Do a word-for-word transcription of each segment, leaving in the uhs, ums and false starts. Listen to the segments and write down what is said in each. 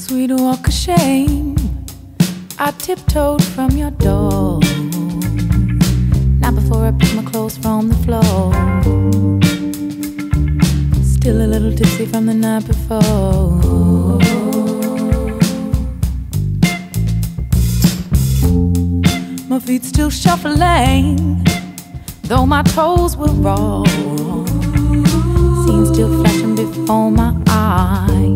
Sweet walk of shame, I tiptoed from your door. Not before I picked my clothes from the floor. Still a little tipsy from the night before. My feet still shuffling, though my toes were raw. Scene still flashing before my eyes.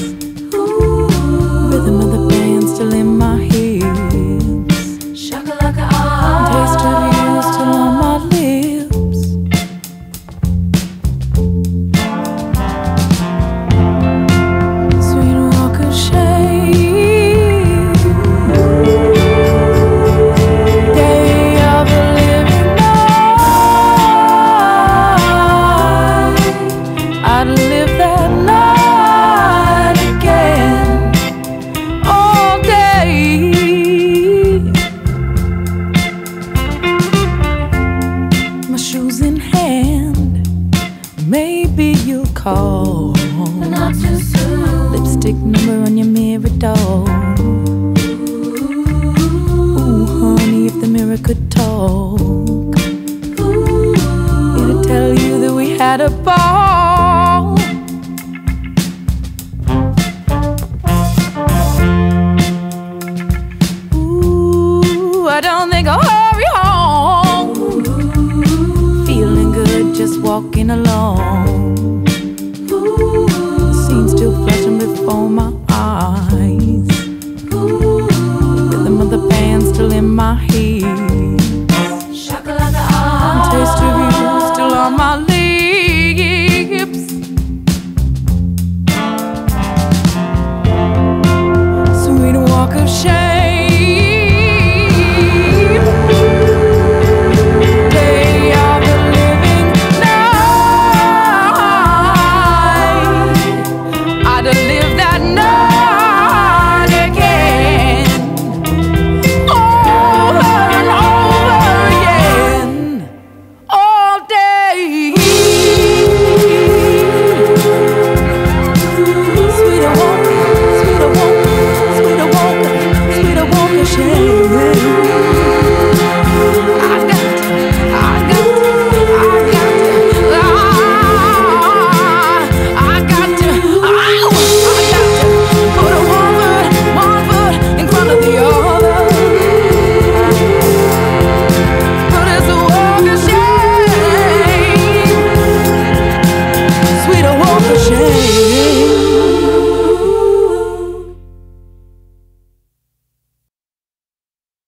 Rhythm of the band still in my hips. Shakalaka Taste of you still on my lips. Sweet walk of shame, day of the living night. I'd live that night again. My shoes in hand, maybe you'll call. But not too soon. Lipstick number on your mirror door. Ooh, honey, if the mirror could talk, it'd tell you that we had a ball.